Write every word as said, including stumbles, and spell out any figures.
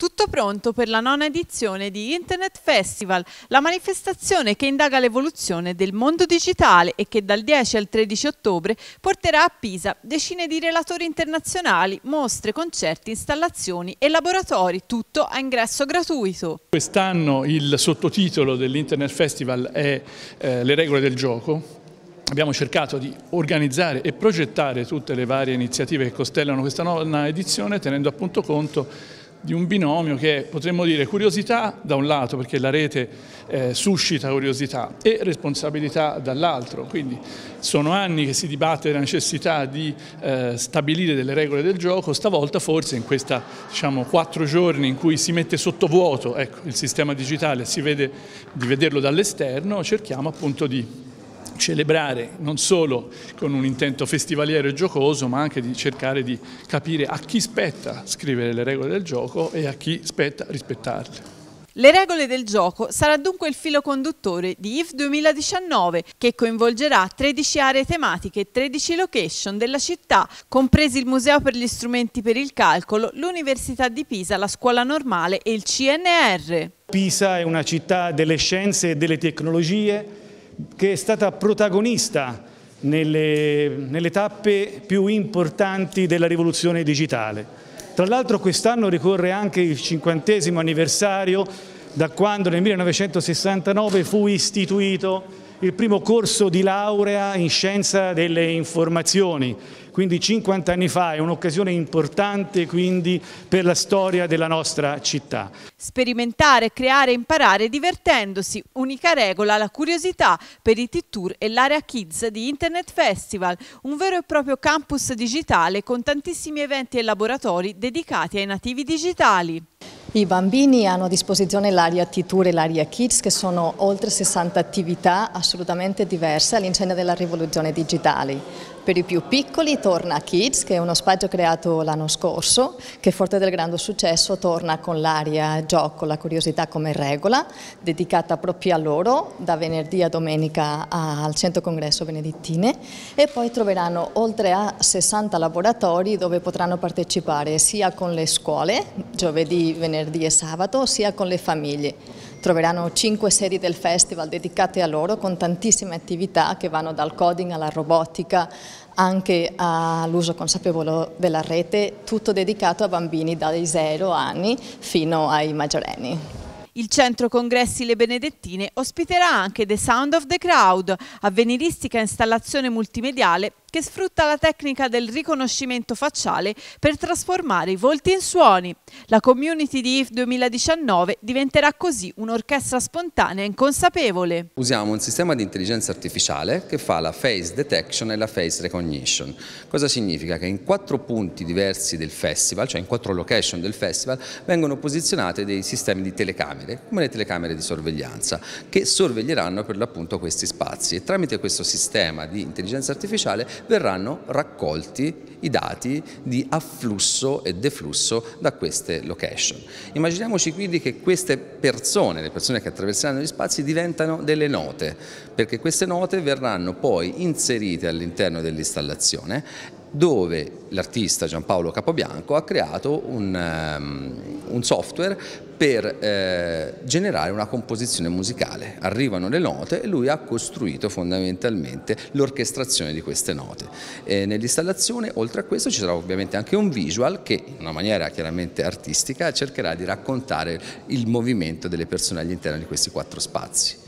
Tutto pronto per la nona edizione di Internet Festival, la manifestazione che indaga l'evoluzione del mondo digitale e che dal dieci al tredici ottobre porterà a Pisa decine di relatori internazionali, mostre, concerti, installazioni e laboratori, tutto a ingresso gratuito. Quest'anno il sottotitolo dell'Internet Festival è eh, Le regole del gioco. Abbiamo cercato di organizzare e progettare tutte le varie iniziative che costellano questa nona edizione, tenendo appunto conto di un binomio che è, potremmo dire, curiosità da un lato, perché la rete eh, suscita curiosità, e responsabilità dall'altro. Quindi sono anni che si dibatte la necessità di eh, stabilire delle regole del gioco. Stavolta forse in questi diciamo, quattro giorni in cui si mette sotto vuoto ecco, il sistema digitale, si vede di vederlo dall'esterno, cerchiamo appunto di celebrare non solo con un intento festivaliero e giocoso, ma anche di cercare di capire a chi spetta scrivere le regole del gioco e a chi spetta rispettarle. Le regole del gioco sarà dunque il filo conduttore di I F duemiladiciannove, che coinvolgerà tredici aree tematiche e tredici location della città, compresi il Museo per gli strumenti per il calcolo, l'Università di Pisa, la Scuola Normale e il C N R. Pisa è una città delle scienze e delle tecnologie che è stata protagonista nelle, nelle tappe più importanti della rivoluzione digitale. Tra l'altro quest'anno ricorre anche il cinquantesimo anniversario da quando nel millenovecentosessantanove fu istituito il primo corso di laurea in scienza delle informazioni, quindi cinquanta anni fa. È un'occasione importante quindi per la storia della nostra città. Sperimentare, creare e imparare divertendosi, unica regola la curiosità per i T-Tour e l'area Kids di Internet Festival, un vero e proprio campus digitale con tantissimi eventi e laboratori dedicati ai nativi digitali. I bambini hanno a disposizione l'area T-Tour e l'area Kids, che sono oltre sessanta attività assolutamente diverse all'insegna della rivoluzione digitale. Per i più piccoli torna Kids, che è uno spazio creato l'anno scorso, che forte del grande successo torna con l'area gioco, la curiosità come regola, dedicata proprio a loro, da venerdì a domenica al Centro Congresso Benedettine, e poi troveranno oltre a sessanta laboratori dove potranno partecipare sia con le scuole, giovedì, venerdì e sabato, sia con le famiglie. Troveranno cinque sedi del festival dedicate a loro, con tantissime attività che vanno dal coding alla robotica, anche all'uso consapevole della rete, tutto dedicato a bambini dai zero anni fino ai maggiorenni. Il Centro Congressi Le Benedettine ospiterà anche The Sound of the Crowd, avveniristica installazione multimediale che sfrutta la tecnica del riconoscimento facciale per trasformare i volti in suoni. La community di I F duemiladiciannove diventerà così un'orchestra spontanea e inconsapevole. Usiamo un sistema di intelligenza artificiale che fa la face detection e la face recognition. Cosa significa? Che in quattro punti diversi del festival, cioè in quattro location del festival, vengono posizionate dei sistemi di telecamere, come le telecamere di sorveglianza, che sorveglieranno per l'appunto questi spazi, e tramite questo sistema di intelligenza artificiale verranno raccolti i dati di afflusso e deflusso da queste location. Immaginiamoci quindi che queste persone, le persone che attraverseranno gli spazi, diventano delle note, perché queste note verranno poi inserite all'interno dell'installazione, dove l'artista Giampaolo Capobianco ha creato un, um, un software per eh, generare una composizione musicale. Arrivano le note e lui ha costruito fondamentalmente l'orchestrazione di queste note. Nell'installazione, oltre a questo, ci sarà ovviamente anche un visual che, in una maniera chiaramente artistica, cercherà di raccontare il movimento delle persone all'interno di questi quattro spazi.